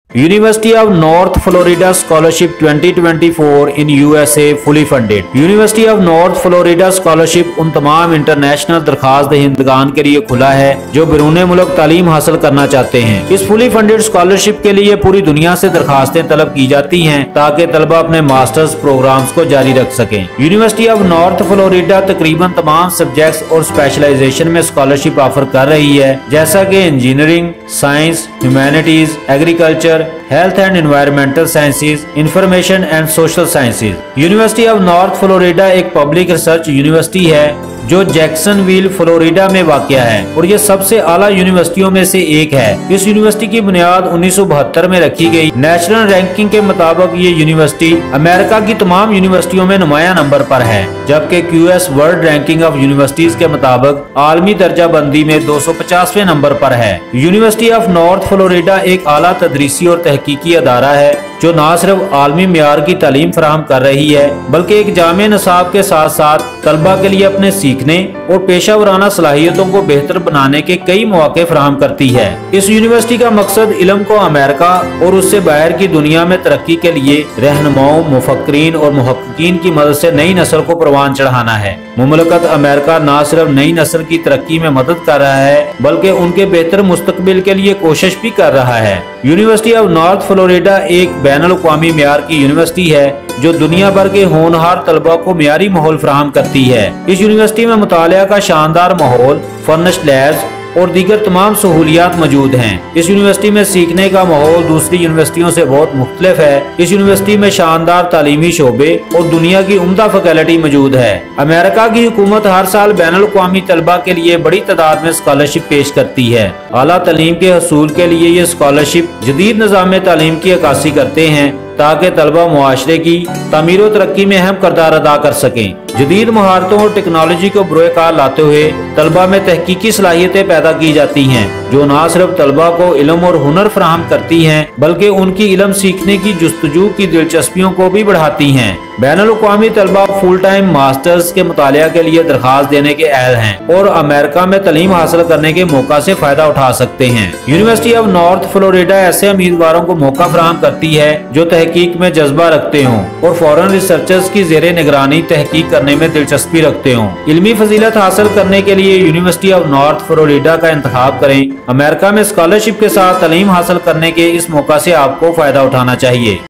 University of North Florida Scholarship 2024 in USA fully funded. University of North Florida Scholarship उन तमाम international दरखास्त दहिंदगान के लिए खुला है जो बैरून मुल्क तालीम हासिल करना चाहते हैं। इस फुली फंडेड स्कॉलरशिप के लिए पूरी दुनिया से दरखास्तें तलब की जाती हैं ताकि तलबा अपने मास्टर्स प्रोग्राम्स को जारी रख सकें। यूनिवर्सिटी ऑफ नॉर्थ फ्लोरिडा तकरीबन तमाम सब्जेक्ट्स और स्पेशलाइजेशन में स्कॉलरशिप ऑफर कर रही है, जैसा कि engineering, science, humanities, agriculture, health and environmental sciences, information and social sciences. University of North Florida एक पब्लिक रिसर्च यूनिवर्सिटी है जो जैक्सनविल फ्लोरिडा में वाक़या है और ये सबसे आला यूनिवर्सिटियों में से एक है। इस यूनिवर्सिटी की बुनियाद 1972 में रखी गई। नेशनल रैंकिंग के मुताबिक ये यूनिवर्सिटी अमेरिका की तमाम यूनिवर्सिटियों में नुमाया नंबर पर है, जबकि QS world ranking of universities के मुताबिक आलमी दर्जा बंदी में 250वें नंबर पर है। यूनिवर्सिटी ऑफ नॉर्थ फ्लोरिडा एक आला तदरीसी और तहकीकी अदारा है जो न सिर्फ आलमी मियार की तालीम फराहम कर रही है बल्कि एक जामे निसाब के साथ साथ तलबा के लिए अपने सीखने और पेशा वराना सलाहियतों को बेहतर बनाने के कई मौके फराहम करती है। इस यूनिवर्सिटी का मकसद इल्म को अमेरिका और उससे बाहर की दुनिया में तरक्की के लिए रहनुमाओं, मुफक्कीरीन और मुहक्किकीन की मदद से नई नस्ल को परवान चढ़ाना है। मुमलकत अमेरिका न सिर्फ नई नस्ल की तरक्की में मदद कर रहा है बल्कि उनके बेहतर मुस्तकबिल के लिए कोशिश भी कर रहा है। यूनिवर्सिटी ऑफ नॉर्थ फ्लोरिडा एक बैनुल अक़वामी मियार की यूनिवर्सिटी है जो दुनिया भर के होनहार तलबा को मियारी माहौल फराहम करती है। इस यूनिवर्सिटी में मुतालिया का शानदार माहौल, फर्निश्ड लैब्स और दीगर तमाम सहूलियात मौजूद हैं। इस यूनिवर्सिटी में सीखने का माहौल दूसरी यूनिवर्सिटियों से बहुत मुख्तलिफ है। इस यूनिवर्सिटी में शानदार तालीमी शोबे और दुनिया की उम्दा फैकल्टी मौजूद है। अमेरिका की हुकूमत हर साल बैनुल अक़वामी तलबा के लिए बड़ी तादाद में स्कॉलरशिप पेश करती है। आला तालीम के हसूल के लिए ये स्कॉलरशिप जदीद निज़ाम तालीम की अक्कासी करते हैं ताकि तलबा मुआशरे की तामीर और तरक्की में अहम किरदार अदा कर सकें। जदीद महारतों और टेक्नोलॉजी को बुरे कार लाते हुए तलबा में तहकीकी सलाहियतें पैदा की जाती हैं जो न सिर्फ तलबा को इल्म और हुनर फराहम करती हैं बल्कि उनकी इल्म सीखने की जुस्तजू की दिलचस्पियों को भी बढ़ाती हैं। बैनुल अक़वामी तलबा फुल टाइम मास्टर्स के मुतालिया के लिए दरखास्त देने के अहल हैं और अमेरिका में तालीम हासिल करने के मौका से फायदा उठा सकते हैं। यूनिवर्सिटी ऑफ नॉर्थ फ्लोरिडा ऐसे उम्मीदवारों को मौका फराहम करती है जो तहकीक में जज्बा रखते हों और फॉरेन रिसर्चर्स की ज़ेरे निगरानी तहकीक करने में दिलचस्पी रखते हों। इल्मी फजीलत हासिल करने के लिए यूनिवर्सिटी ऑफ नॉर्थ फ्लोरिडा का इंतखाब करें। अमेरिका में स्कॉलरशिप के साथ तालीम हासिल करने के इस मौका से आपको फायदा उठाना चाहिए।